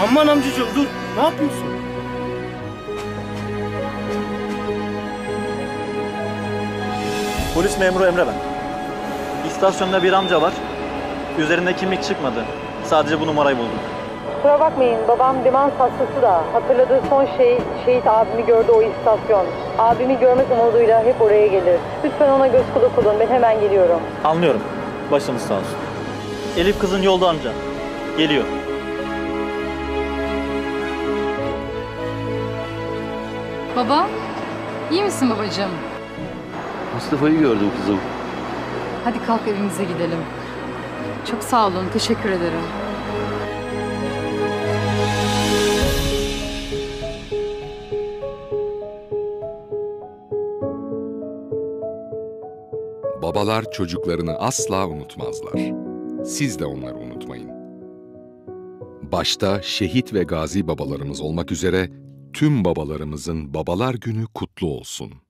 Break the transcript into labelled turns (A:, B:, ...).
A: Aman amcacığım dur. Ne yapıyorsun?
B: Polis memuru Emre ben. İstasyonda bir amca var. Üzerinde kimlik çıkmadı. Sadece bu numarayı buldum.
C: Kusura bakmayın, babam demans hastası da. Hatırladığı son şey, şehit abimi gördü o istasyon. Abimi görmek umuduyla hep oraya gelir. Lütfen ona göz kulak olun, ben hemen geliyorum.
B: Anlıyorum. Başınız sağ olsun. Elif kızın yolda amca. Geliyor.
D: Baba, iyi misin babacığım?
E: Mustafa'yı gördüm kızım.
D: Hadi kalk evimize gidelim. Çok sağ olun, teşekkür ederim.
F: Babalar çocuklarını asla unutmazlar. Siz de onları unutmayın. Başta şehit ve gazi babalarımız olmak üzere tüm babalarımızın Babalar Günü kutlu olsun.